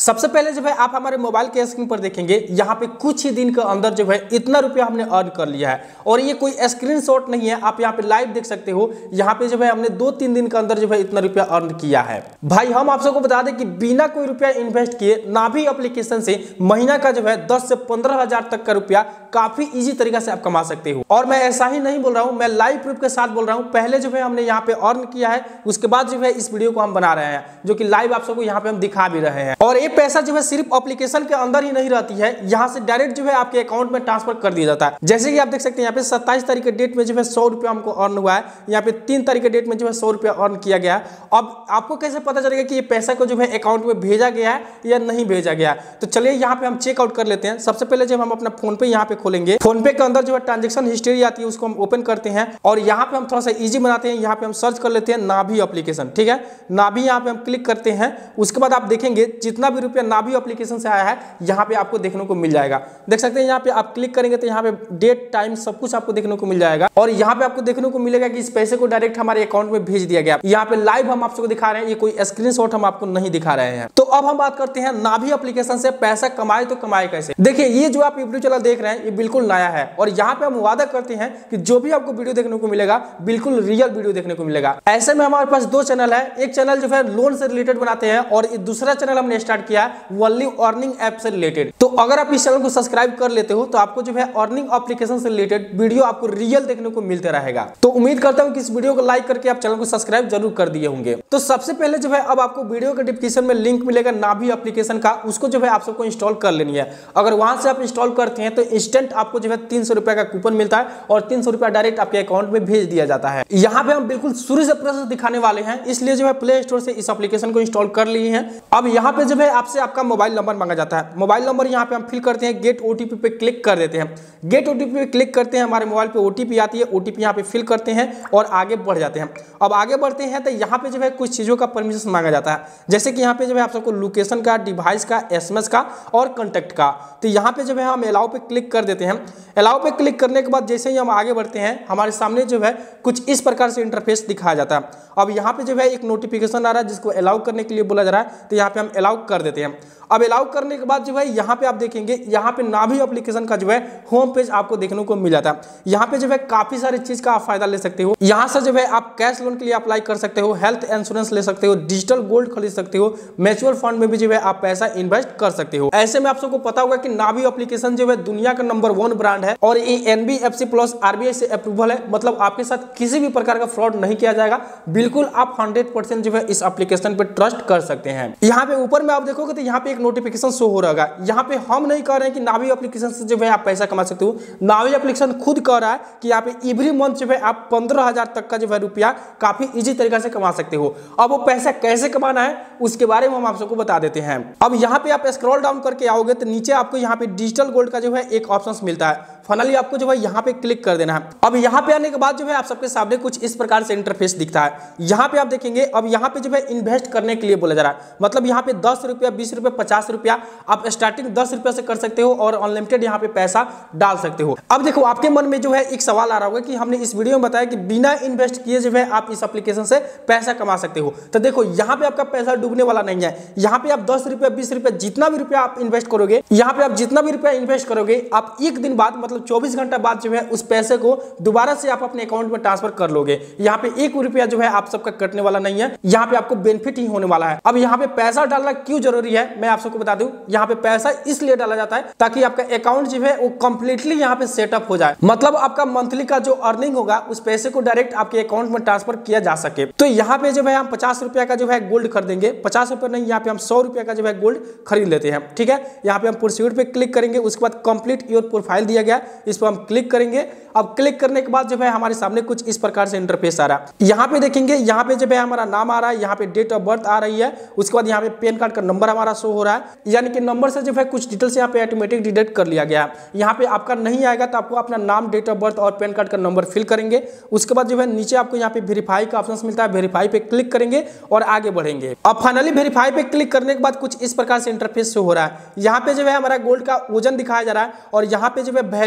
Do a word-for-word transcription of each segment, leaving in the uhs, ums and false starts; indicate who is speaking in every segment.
Speaker 1: सबसे पहले जो है आप हमारे मोबाइल के स्क्रीन पर देखेंगे, यहाँ पे कुछ ही दिन के अंदर जो है इतना रुपया हमने अर्न कर लिया है। और ये कोई स्क्रीनशॉट नहीं है, आप यहाँ पे लाइव देख सकते हो। यहाँ पे जो है हमने दो तीन दिन के अंदर जो है इतना रुपया अर्न किया है। भाई हम आप सबको बता दें कि बिना कोई रुपया इन्वेस्ट किए नाभी एप्लीकेशन से महीना का जो है दस से पंद्रह हजार तक का रुपया काफी इजी तरीके से आप कमा सकते हो। और मैं ऐसा ही नहीं बोल रहा हूँ, मैं लाइव प्रूफ के साथ बोल रहा हूँ। पहले जो है हमने यहाँ पे अर्न किया है, उसके बाद जो है इस वीडियो को हम बना रहे हैं, जो कि लाइव आप सबको यहाँ पे हम दिखा भी रहे हैं। और ये पैसा जो है सिर्फ एप्लीकेशन के अंदर ही नहीं रहती है, यहाँ से डायरेक्ट जो है आपके अकाउंट में ट्रांसफर कर दिया जाता है। जैसे कि आप देख सकते हैं यहाँ पे सत्ताईस तारीख के डेट में जो है सौ रुपया हमको अर्न हुआ है, यहाँ पे तीन तारीख के डेट में जो है सौ रुपया अर्न किया गया। अब आपको कैसे पता चलेगा कि ये पैसा को जो है अकाउंट में भेजा गया है या नहीं भेजा गया? तो चलिए यहाँ पे हम चेकआउट कर लेते हैं। सबसे पहले जब हम अपना फोन पे यहाँ पे खोलेंगे, फोन पे के अंदर जो है ट्रांजेक्शन हिस्ट्री आती है, उसको हम ओपन करते हैं और यहाँ पे हम थोड़ा सा इजी बनाते हैं। यहाँ पे हम सर्च कर लेते हैं नाभी एप्लीकेशन, ठीक है। नाभी यहाँ पे हम क्लिक करते हैं, उसके बाद आप देखेंगे जितना भी रुपया नाभी एप्लीकेशन से आया है यहाँ पे आपको देखने को मिल जाएगा। देख सकते हैं यहाँ पे आप क्लिक करेंगे तो यहाँ पे डेट टाइम सब कुछ आपको देखने को मिल जाएगा। और यहाँ पे आपको देखने को मिलेगा कि इस पैसे को डायरेक्ट हमारे अकाउंट में भेज दिया गया। यहाँ पे लाइव हम आपको दिखा रहे हैं, ये कोई स्क्रीनशॉट हम आपको नहीं दिखा रहे हैं। तो अब हम बात करते हैं नाभी एप्लीकेशन से पैसा कमाए तो कमाए कैसे। देखिए ये जो आप वीडियो चैनल देख रहे हैं ये बिल्कुल नया है और यहाँ पे हम वादा करते हैं कि जो भी आपको वीडियो देखने को मिलेगा बिल्कुल रियल वीडियो देखने को मिलेगा। ऐसे में हमारे पास दो चैनल है, एक चैनल जो है लोन से रिलेटेड बनाते हैं और दूसरा चैनल हमने स्टार्ट किया है वनली अर्निंग ऐप से रिलेटेड। तो अगर आप इस चैनल को सब्सक्राइब कर लेते हो तो आपको जो है अर्निंग एप्लीकेशन से रिलेटेड वीडियो आपको रियल देखने को मिलते रहेगा। तो उम्मीद करता हूं कि इस वीडियो को लाइक करके आप चैनल को सब्सक्राइब जरूर कर दिए होंगे। तो सबसे पहले जो है अब आपको वीडियो के डिस्क्रिप्शन में लिंक मिलेगा नाभी एप्लीकेशन का, उसको जो है आप सबको इंस्टॉल कर लेनी है। अगर वहां से आप इंस्टॉल करते हैं तो इंस्टेंट आपको जो है तीन सौ रुपए का कूपन मिलता है और तीन सौ रुपया डायरेक्ट आपके अकाउंट में भेज दिया जाता है। यहाँ पे हम बिल्कुल शुरू से प्रोसेस दिखाने वाले हैं, इसलिए जो है प्ले स्टोर से इस एप्लीकेशन को इंस्टॉल कर लिए हैं। अब यहाँ पे जो है आपसे आपका मोबाइल नंबर मांगा जाता है। मोबाइल नंबर यहाँ पे हम फिल करते हैं, गेट ओटीपी पे क्लिक कर देते हैं। गेट ओटीपी पे क्लिक करते हैं, हमारे मोबाइल पे ओटीपी आती है, ओटीपी यहाँ पे फिल करते हैं और आगे बढ़ जाते हैं। अब आगे बढ़ते हैं तो यहाँ पे जो है कुछ चीजों का परमिशन मांगा जाता है, जैसे कि यहाँ पे जो है आप सबको लोकेशन का, डिवाइस का, एसएमएस का और कॉन्टैक्ट का। तो यहाँ पे जो है हम अलाउ पे क्लिक कर देते हैं। अलाउ पे क्लिक करने के बाद जैसे ही हम आगे बढ़ते हैं हमारे सामने जो है कुछ इस प्रकार से इंटरफेस दिखाया जाता है। अब यहाँ पे जो है एक नोटिफिकेशन आ रहा है जिसको अलाउ करने के लिए बोला जा रहा है, तो यहाँ पे हम अलाउ कर देते हैं। अब अलाउ करने के बाद जो है यहाँ पे आप देखेंगे यहाँ पे नाभी एप्लीकेशन का जो है होम पेज आपको देखने को मिल जाता है। यहाँ पे जो है काफी सारी चीज का आप फायदा ले सकते हो। यहाँ से जो है आप कैश लोन के लिए अप्लाई कर सकते हो, हेल्थ इंश्योरेंस ले सकते हो, डिजिटल गोल्ड खरीद सकते हो, म्यूचुअल फंड में भी जो है आप पैसा इन्वेस्ट कर सकते हो। ऐसे में आप सबको पता होगा कि नाभी एप्लीकेशन जो है दुनिया का नंबर वन ब्रांड है और ये एनबीएफसी प्लस आरबीआई से अप्रूवल है, मतलब आपके साथ किसी भी प्रकार का फ्रॉड नहीं किया जाएगा। बिल्कुल आप हंड्रेड परसेंट जो है इस एप्लीकेशन पे ट्रस्ट कर सकते हैं। यहाँ पे ऊपर में आप देखोगे तो यहाँ पे एक नोटिफिकेशन शो हो रहा है। यहाँ पे हम नहीं कह रहे हैं कि नाभी एप्लीकेशन से जो है आप पैसा कमा सकते हो, नाभी एप्लीकेशन खुद कह रहा है कि यहाँ पे एवरी मंथ जो है आप पंद्रह हजार तक का जो है रुपया काफी इजी तरीके से कमा सकते हो। अब वो पैसा कैसे कमाना है उसके बारे में हम आप सबको बता देते हैं। अब यहाँ पे आप स्क्रॉल डाउन करके आओगे तो नीचे आपको यहाँ पे डिजिटल गोल्ड का जो है एक ऑप्शन मिलता है। फाइनली आपको जो है यहाँ पे क्लिक कर देना है। अब यहाँ पे आने के बाद जो है आप सबके सामने कुछ इस प्रकार से इंटरफेस दिखता है। यहाँ पे आप देखेंगे अब यहाँ पे जो है इन्वेस्ट करने के लिए बोला जा रहा है, मतलब यहाँ पे दस रुपया, बीस रुपया, पचास रुपया आप स्टार्टिंग दस रुपया से कर सकते हो और अनलिमिटेड यहाँ पे पैसा डाल सकते हो। अब देखो आपके मन में जो है एक सवाल आ रहा होगा कि हमने इस वीडियो में बताया कि बिना इन्वेस्ट किए जो है आप इस एप्लीकेशन से पैसा कमा सकते हो। तो देखो यहाँ पे आपका पैसा डूबने वाला नहीं है। यहाँ पे आप दस रुपया, बीस रुपया, जितना भी रुपया आप इन्वेस्ट करोगे, यहाँ पे आप जितना भी रुपया इन्वेस्ट करोगे आप एक दिन बाद मतलब चौबीस घंटा बाद जो है उस पैसे को दोबारा से आप अपने अकाउंट में ट्रांसफर कर लोगे। यहाँ पे एक रुपया जो है आप सबका कटने वाला नहीं है, यहाँ पे आपको बेनिफिट ही होने वाला है। अब यहाँ पे पैसा डालना क्यों जरूरी है मैं आप सबको बता दूं। यहाँ पे पैसा इसलिए डाला जाता है ताकि आपका अकाउंट जो है वो कंप्लीटली यहाँ पे सेटअप हो जाए, मतलब आपका मंथली का जो अर्निंग होगा उस पैसे को डायरेक्ट आपके अकाउंट में ट्रांसफर किया जा सके। तो यहाँ पे जो है हम पचास रुपया का जो है गोल्ड खरीदेंगे, पचास रुपया नहीं, यहाँ पे हम सौ रुपया का जो है गोल्ड खरीद लेते हैं, ठीक है। यहाँ पे हम प्रोसीड पे क्लिक करेंगे, उसके बाद कंप्लीट योर प्रोफाइल दिया गया, इस पर हम क्लिक करेंगे। अब क्लिक करने के बाद जो है हमारे सामने कुछ इस प्रकार से इंटरफेस आ रहा है। यहाँ पे देखेंगे यहाँ पे जो है हमारा नाम आ रहा है, यहाँ पे डेट ऑफ बर्थ आ रही है, उसके बाद यहाँ पे पैन कार्ड का नंबर हमारा शो हो रहा है, यानी कि नंबर से जो है कुछ डिटेल्स यहाँ पे ऑटोमेटिक डिटेक्ट कर लिया गया है। यहाँ पे आपका नहीं आएगा तो आपको अपना नाम, डेट ऑफ बर्थ और पैन कार्ड का नंबर फिल करेंगे। उसके बाद जो है नीचे आपको यहाँ पे वेरीफाई का ऑप्शन मिलता है, वेरीफाई पे क्लिक करेंगे और आगे बढ़ेंगे। अब फाइनली वेरीफाई पे क्लिक करने के बाद कुछ इस प्रकार से इंटरफेस शो हो रहा है। यहाँ पे जो है हमारा गोल्ड का वजन दिखाया जा रहा है और यहाँ पे जो है वैल्यू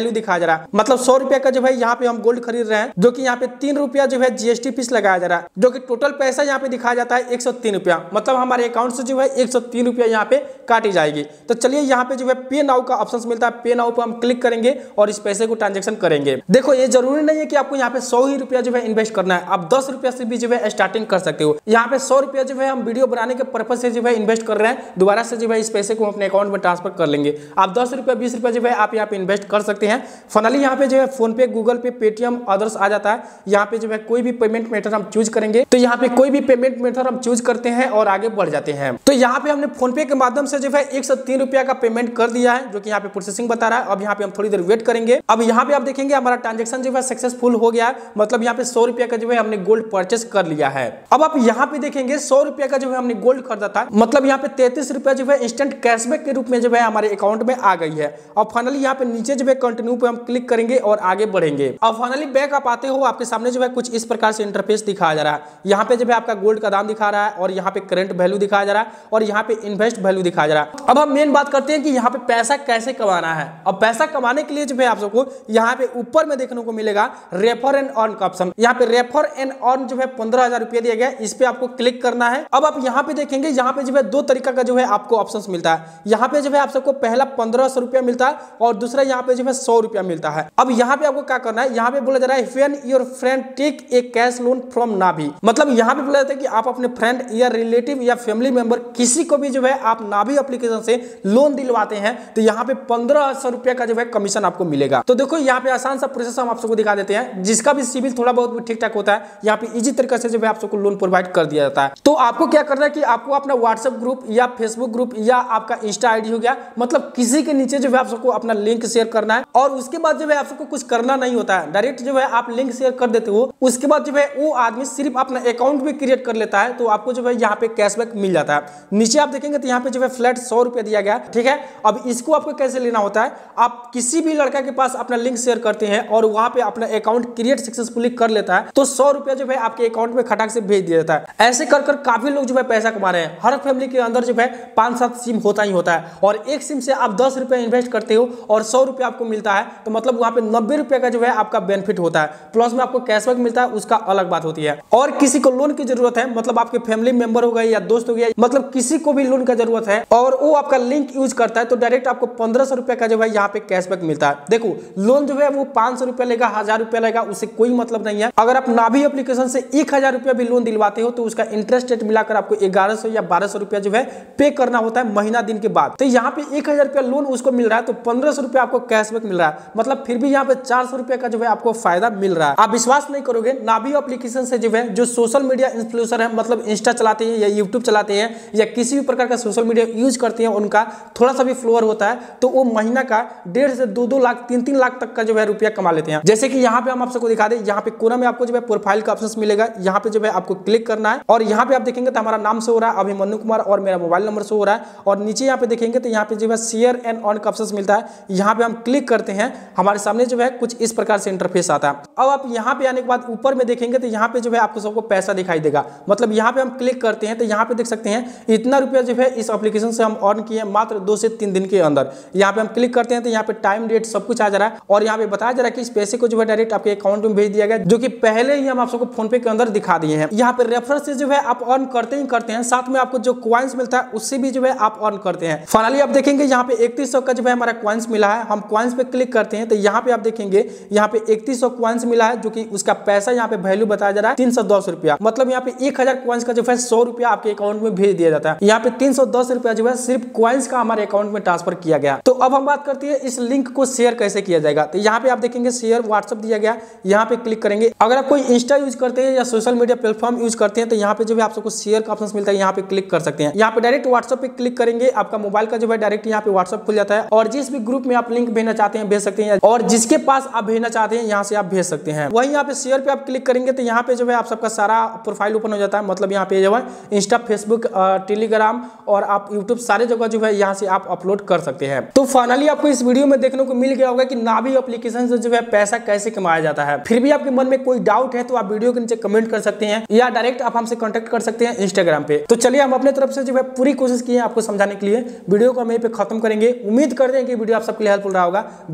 Speaker 1: वैल्यू दिखाया जा रहा है। मतलब सौ रुपया का जो है यहाँ पे हम गोल्ड खरीद रहे हैं, जो कि यहाँ पे तीन रुपया जो है जीएसटी फीस लगाया जा रहा है, जो कि टोटल पैसा यहाँ पे दिखाया जाता है एक सौ तीन रुपया। मतलब हमारे अकाउंट से जो है एक सौ तीन रुपया यहाँ पे काटी जाएगी। तो चलिए यहाँ पे जो है पे नाउ का ऑप्शन मिलता है, पे नाउ पे हम क्लिक करेंगे और इस पैसे को ट्रांजेक्शन करेंगे। देखो ये जरूरी नहीं है कि आपको यहाँ पे सौ ही रुपया जो है इन्वेस्ट करना है, आप दस रुपया से भी जो है स्टार्टिंग कर सकते हो। यहाँ पे सौ रुपया जो है हम वीडियो बनाने के पर्पज से जो है इन्वेस्ट कर रहे हैं, दोबारा से जो है इस पैसे को अपने अकाउंट में ट्रांसफर कर लेंगे। आप दस रुपया बीस रुपया जो है आप यहाँ पे इन्वेस्ट कर सकते हैं। फाइनली यहाँ पे जो है फोन पे, गूगल पे, पेटीएम, अदर्स आ जाता है। यहाँ पे जो है कोई भी पेमेंट मेथड हम चूज करेंगे, तो यहाँ पे कोई भी पेमेंट मेथड हम चूज करते हैं और आगे बढ़ जाते हैं। तो यहाँ पे हमने फोन पे के माध्यम से जो है एक सौ तीन रुपया का पेमेंट कर दिया है, जो कि यहाँ पे प्रोसेसिंग बता रहा है। अब यहाँ पे हम थोड़ी देर वेट करेंगे। अब यहाँ पे आप देखेंगे हमारा ट्रांजेक्शन जो है सक्सेसफुल हो गया है, मतलब यहाँ पे सौ रुपया का जो है हमने गोल्ड परचेस कर लिया है। अब आप यहाँ पे देखेंगे सौ रुपया का जो है हमने गोल्ड खरीदा था, मतलब यहाँ पे तैंतीस रुपया जो है इंस्टेंट कैशबैक के रूप में जो है हमारे अकाउंट में आ गई है। और फाइनली यहाँ पे नीचे जो है कंटिन्यू पे हम क्लिक करेंगे और आगे बढ़ेंगे। अब फाइनली बैक आप आते हो, आपके सामने जो है कुछ इस प्रकार से इंटरफेस दिखाया जा रहा है। यहाँ पे जो है आपका गोल्ड का दाम दिखा रहा है और यहाँ पे करंट वैल्यू दिखाया जा रहा है और यहाँ पे इन्वेस्ट वैल्यू दिखाया जा रहा है। अब हम मेन बात करते हैं कि यहाँ पे पैसा कैसे कमाना है। अब पैसा कमाने के लिए जो है आप सबको यहाँ पे ऊपर में देखने को मिलेगा रेफर एंड अर्न का ऑप्शन। यहाँ पे रेफर एंड अर्न जो है पंद्रह हजार रुपया दिया गया, इस पे आपको क्लिक करना है। अब आप यहाँ पे देखेंगे, यहाँ पे जो है दो तरीका का जो है आपको ऑप्शन मिलता है। यहाँ पे जो है आप सबको पहला पंद्रह सौ रुपया मिलता है और दूसरा यहाँ पे जो है सौ रुपया मिलता है। अब यहाँ पे आपको क्या करना है, यहाँ पे बोला जा रहा है when your friend take a cash loan from नाभी। मतलब यहाँ पे बोला जाता है कि आप अपने फ्रेंड या रिलेटिव या फैमिली मेंबर किसी को भी जो है आप नाभी एप्लीकेशन से लोन दिलवाते हैं, तो यहाँ पे पंद्रह सौ रुपया का जो है कमीशन आपको मिलेगा। तो देखो यहाँ पे आसान सा प्रोसेस हम आप सबको दिखा देते हैं, जिसका भी सिविल थोड़ा बहुत भी ठीक ठाक होता है, यहाँ पे इजी तरीके से जो है आप सबको लोन प्रोवाइड कर दिया जाता है। तो आपको क्या करना है कि आपको अपना व्हाट्सएप ग्रुप या फेसबुक ग्रुप या आपका इंस्टा आईडी हो गया, मतलब किसी के नीचे जो है आप सबको अपना लिंक शेयर करना है और उसके बाद जो है आप सबको कुछ करना नहीं होता है, डायरेक्ट जो है आप लिंक शेयर कर देते हो। उसके बाद जो है वो आदमी सिर्फ अपना अकाउंट भी क्रिएट कर लेता है, तो आपको जो है यहाँ पे कैशबैक मिल जाता है। नीचे आप देखेंगे तो यहाँ पे जो है फ्लैट सौ रुपया दिया गया, ठीक है। अब इसको आपको कैसे लेना होता है, आप किसी भी लड़का के पास अपना लिंक शेयर करते हैं और वहां पे अपना अकाउंट क्रिएट सक्सेसफुली कर लेता है, तो सौ रुपया जो है आपके अकाउंट में खटाक से भेज दिया जाता है। ऐसे कर कर काफी लोग जो है पैसा कमा रहे हैं। हर फैमिली के अंदर जो है पांच सात सिम होता ही होता है और एक सिम से आप दस रुपया इन्वेस्ट करते हो और सौ रुपया आपको मिलता है, तो मतलब वहां पे नब्बे रुपया का जो है आपका बेनिफिट होता है, प्लस में आपको कैशबैक मिलता है, उसका अलग बात होती है। और किसी को लोन की जरूरत है, मतलब आपके फैमिली मेंबर हो गए या दोस्त हो गया, मतलब किसी को भी लोन का जरूरत है और वो आपका लिंक यूज करता है, तो डायरेक्ट आपको पंद्रह सौ रुपया का जो है यहाँ पे कैशबैक मिलता है। देखो लोन जो है वो पांच सौ रुपया लेगा, हजार रुपया लेगा, उससे कोई मतलब नहीं है। अगर आप नाभी एप्लीकेशन से एक हजार रुपया भी लोन दिलवाते हो, तो उसका इंटरेस्ट रेट मिलाकर आपको ग्यारह सौ या बारह सौ रुपया जो है पे करना होता है महीना दिन के बाद। तो यहाँ पे एक हजार रुपया लोन उसको मिल रहा है, तो पंद्रह सौ रुपया आपको कैशबैक मिल रहा है, मतलब फिर भी यहाँ पे चार सौ रुपया का जो है आपको फायदा मिल रहा है। आप विश्वास नहीं करोगे, नाभी एप्लीकेशन से जो है जो सोशल मीडिया इन्फ्लुएंसर है, मतलब इंस्टा चलाते हैं या यूट्यूब चलाते हैं या किसी भी प्रकार का सोशल मीडिया यूज करते हैं, उनका थोड़ा सा भी फ्लोअर होता है, तो वो महीना का डेढ़ से दो दो लाख तीन तीन लाख तक का जो है रुपया कमा लेते हैं। जैसे कि यहाँ पे हम आप सबको दिखा दें, यहाँ पे कोना में आपको जो है प्रोफाइल का ऑप्शन मिलेगा, यहाँ पे जो है आपको क्लिक करना है और यहाँ पे आप देखेंगे तो हमारा नाम शो हो रहा है अभिमन्यु कुमार और मेरा मोबाइल नंबर शो हो रहा है और नीचे यहाँ पे देखेंगे तो यहाँ पे जो है शेयर एंड ऑन का ऑप्शन मिलता है। यहाँ पे हम क्लिक करते हैं, हमारे सामने जो है कुछ इस प्रकार से इंटरफेस आता है। अब आप यहाँ पे आने के बाद ऊपर में देखेंगे तो यहाँ पे जो है आपको सबको पैसा दिखाई देगा, मतलब यहाँ पे हम क्लिक करते हैं तो यहाँ पे देख सकते हैं इतना रुपया जो है इस एप्लीकेशन से हम अर्न किए मात्र दो से तीन दिन के अंदर। यहाँ पे हम क्लिक करते हैं तो यहाँ पे टाइम डेट सब कुछ आ जा रहा है और यहाँ पे बताया जा रहा है कि इस पैसे को जो है डायरेक्ट आपके अकाउंट में भेज दिया गया, जो कि पहले ही हम आप सबको फोन पे के अंदर दिखा दिए हैं। यहाँ पे रेफर से जो है आप अर्न करते ही करते हैं, साथ में आपको जो कॉइन्स मिलता है उससे भी जो है आप अर्न करते हैं। फाइनली आप देखेंगे यहाँ पे इकतीस सौ का जो है हमारा कॉइन्स मिला है। हम कॉइन्स पे क्लिक करते हैं तो यहाँ पे आप देखेंगे यहाँ पे इकतीस सौ कॉइन्स मिला है, जो कि उसका पैसा यहाँ पे वैल्यू बताया जा रहा है तीन सौ दस रुपया, मतलब यहाँ पे एक हजार कॉइन्स का जो है सौ रुपया आपके अकाउंट में भेज दिया जाता है। यहाँ पे तीन सौ दस रुपया जो है सिर्फ कॉइन्स का हमारे अकाउंट में ट्रांसफर किया गया। तो अब हम बात करते हैं इस लिंक को शेयर कैसे किया जाएगा। तो यहाँ पे आप देखेंगे शेयर व्हाट्सएप दिया गया, यहाँ पे क्लिक करेंगे। अगर आप कोई इंस्टा यूज करते हैं या सोशल मीडिया प्लेटफॉर्म यूज करते हैं तो यहाँ पे जो है आप सबको शेयर का ऑप्शन मिलता है, यहाँ पे क्लिक कर सकते हैं। यहाँ पे डायरेक्ट व्हाट्सएप पे क्लिक करेंगे, आपका मोबाइल का जो है डायरेक्ट यहाँ पे व्हाट्सएप खुल जाता है और जिस भी ग्रुप में आप लिंक भेजना चाहते हैं भेज सकते हैं और जिसके पास आप भेजना चाहते हैं यहाँ से आप भेज सकते हैं। वहीं यहाँ पे शेयर पे आप क्लिक करेंगे तो यहाँ पे जो है आप सबका सारा प्रोफाइल ओपन हो जाता है, मतलब यहाँ पे जो है इंस्टा, फेसबुक, टेलीग्राम और आप यूट्यूब सारे जगह जो है यहाँ से आप अपलोड कर सकते हैं। तो फाइनली आपको इस वीडियो में देखने को मिल गया होगा कि नाभी एप्लीकेशन से जो है पैसा कैसे कमाया जाता है। फिर भी आपके मन में कोई डाउट है तो आप वीडियो के नीचे कमेंट कर सकते हैं या डायरेक्ट आप हमसे कॉन्टेक्ट कर सकते हैं इंस्टाग्राम पे। तो चलिए हम अपने तरफ से जो है पूरी कोशिश की है आपको समझाने के लिए। वीडियो को हम यहीं पे खत्म करेंगे। उम्मीद करते हैं कि वीडियो आप सबके लिए हेल्पफुल रहा होगा।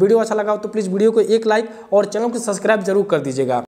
Speaker 1: वीडियो अच्छा लगा हो तो प्लीज़ वीडियो को एक लाइक और चैनल को सब्सक्राइब जरूर कर दीजिएगा।